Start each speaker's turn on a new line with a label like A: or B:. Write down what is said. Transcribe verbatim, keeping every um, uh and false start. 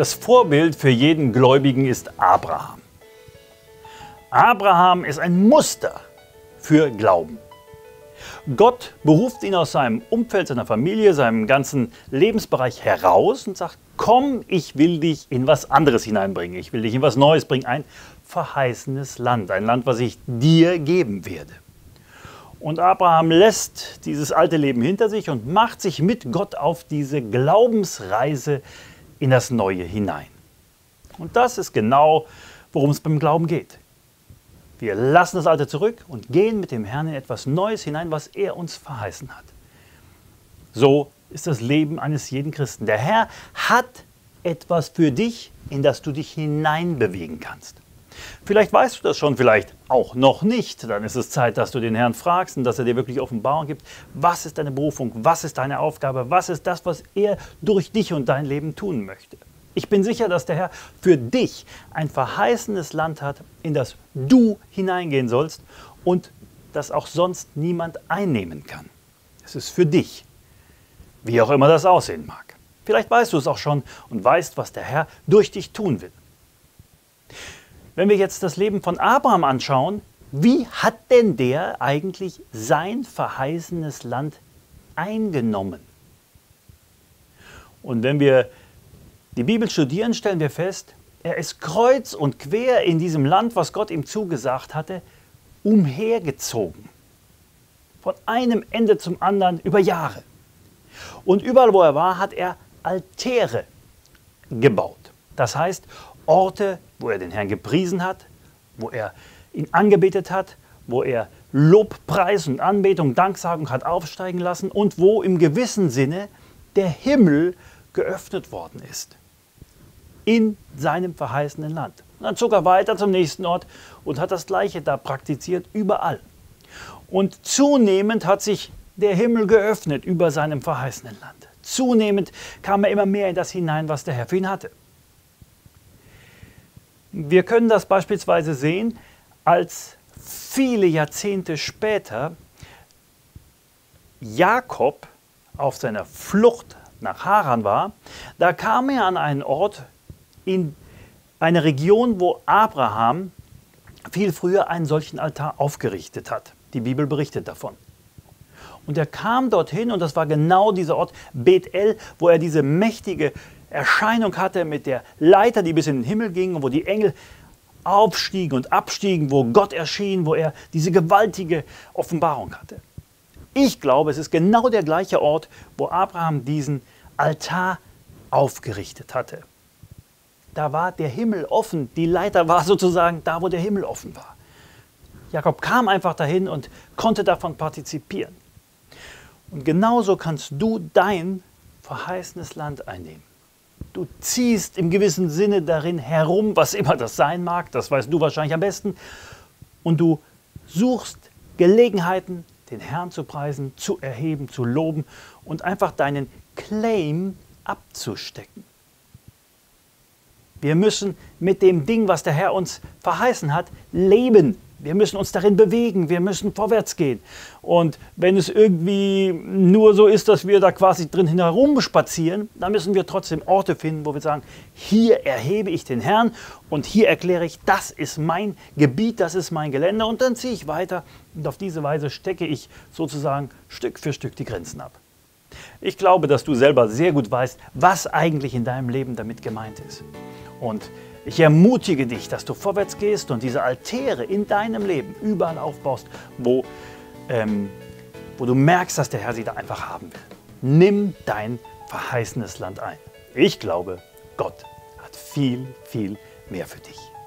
A: Das Vorbild für jeden Gläubigen ist Abraham. Abraham ist ein Muster für Glauben. Gott beruft ihn aus seinem Umfeld, seiner Familie, seinem ganzen Lebensbereich heraus und sagt, komm, ich will dich in was anderes hineinbringen. Ich will dich in was Neues bringen. Ein verheißenes Land, ein Land, was ich dir geben werde. Und Abraham lässt dieses alte Leben hinter sich und macht sich mit Gott auf diese Glaubensreise in das Neue hinein. Und das ist genau, worum es beim Glauben geht. Wir lassen das Alte zurück und gehen mit dem Herrn in etwas Neues hinein, was er uns verheißen hat. So ist das Leben eines jeden Christen. Der Herr hat etwas für dich, in das du dich hineinbewegen kannst. Vielleicht weißt du das schon, vielleicht auch noch nicht. Dann ist es Zeit, dass du den Herrn fragst und dass er dir wirklich Offenbarung gibt. Was ist deine Berufung? Was ist deine Aufgabe? Was ist das, was er durch dich und dein Leben tun möchte? Ich bin sicher, dass der Herr für dich ein verheißenes Land hat, in das du hineingehen sollst und das auch sonst niemand einnehmen kann. Es ist für dich, wie auch immer das aussehen mag. Vielleicht weißt du es auch schon und weißt, was der Herr durch dich tun will. Wenn wir jetzt das Leben von Abraham anschauen, wie hat denn der eigentlich sein verheißenes Land eingenommen? Und wenn wir die Bibel studieren, stellen wir fest, er ist kreuz und quer in diesem Land, was Gott ihm zugesagt hatte, umhergezogen. Von einem Ende zum anderen über Jahre. Und überall, wo er war, hat er Altäre gebaut. Das heißt, Orte, wo er den Herrn gepriesen hat, wo er ihn angebetet hat, wo er Lobpreis und Anbetung, Danksagung hat aufsteigen lassen und wo im gewissen Sinne der Himmel geöffnet worden ist. In seinem verheißenen Land. Und dann zog er weiter zum nächsten Ort und hat das Gleiche da praktiziert, überall. Und zunehmend hat sich der Himmel geöffnet über seinem verheißenen Land. Zunehmend kam er immer mehr in das hinein, was der Herr für ihn hatte. Wir können das beispielsweise sehen, als viele Jahrzehnte später Jakob auf seiner Flucht nach Haran war, da kam er an einen Ort in eine Region, wo Abraham viel früher einen solchen Altar aufgerichtet hat. Die Bibel berichtet davon. Und er kam dorthin und das war genau dieser Ort Bethel, wo er diese mächtige Erscheinung hatte mit der Leiter, die bis in den Himmel ging und wo die Engel aufstiegen und abstiegen, wo Gott erschien, wo er diese gewaltige Offenbarung hatte. Ich glaube, es ist genau der gleiche Ort, wo Abraham diesen Altar aufgerichtet hatte. Da war der Himmel offen, die Leiter war sozusagen da, wo der Himmel offen war. Jakob kam einfach dahin und konnte davon partizipieren. Und genauso kannst du dein verheißenes Land einnehmen. Du ziehst im gewissen Sinne darin herum, was immer das sein mag, das weißt du wahrscheinlich am besten, und du suchst Gelegenheiten, den Herrn zu preisen, zu erheben, zu loben und einfach deinen Claim abzustecken. Wir müssen mit dem Ding, was der Herr uns verheißen hat, leben. Wir müssen uns darin bewegen, wir müssen vorwärts gehen. Und wenn es irgendwie nur so ist, dass wir da quasi drin herumspazieren, dann müssen wir trotzdem Orte finden, wo wir sagen, hier erhebe ich den Herrn und hier erkläre ich, das ist mein Gebiet, das ist mein Gelände und dann ziehe ich weiter und auf diese Weise stecke ich sozusagen Stück für Stück die Grenzen ab. Ich glaube, dass du selber sehr gut weißt, was eigentlich in deinem Leben damit gemeint ist. Und ich ermutige dich, dass du vorwärts gehst und diese Altäre in deinem Leben überall aufbaust, wo, ähm, wo du merkst, dass der Herr sie da einfach haben will. Nimm dein verheißenes Land ein. Ich glaube, Gott hat viel, viel mehr für dich.